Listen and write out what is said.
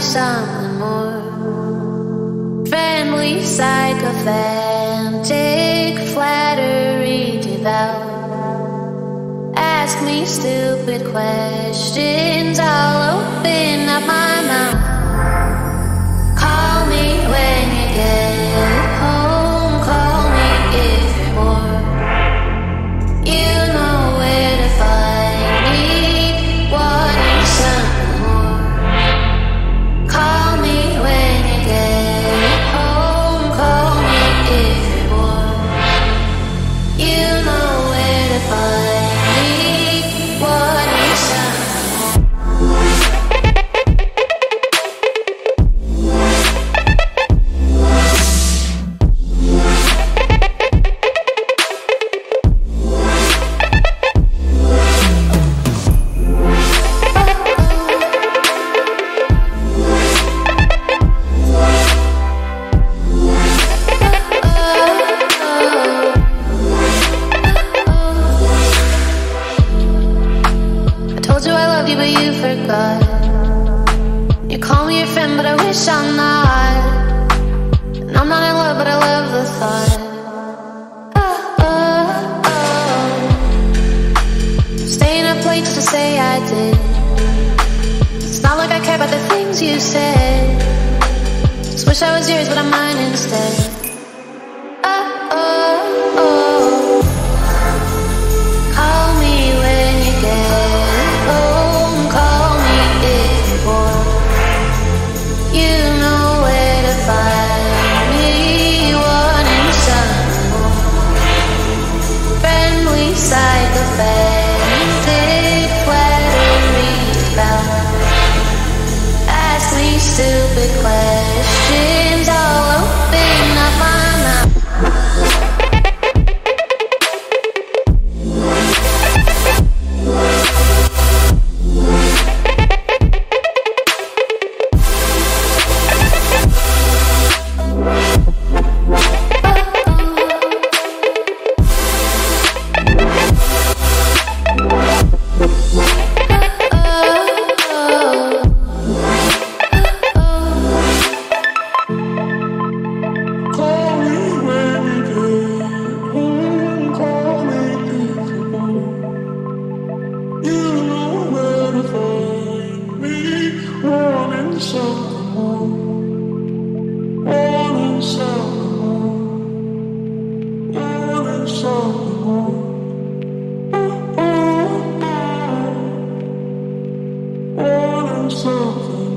something more. Friendly, sycophantic, flattery devout. Ask me stupid questions, I'll open up my mouth. Call me when you get home, call me if you're bored. You know where to find me, wanting something more. Call me when you get home, call me if you're bored. You know where to find me, wanting something more. You call me your friend, but I wish I'm not. And I'm not in love, but I love the thought. Staying up late just to say I did. It's not like I care about the things you said. Just wish I was yours, but I'm mine instead. Call me when you get home, call me if you're bored. You know where to find me, wanting something more. Friendly, sycophantic, flattery devout. Ask me stupid questions, I'll open up my mouth. Something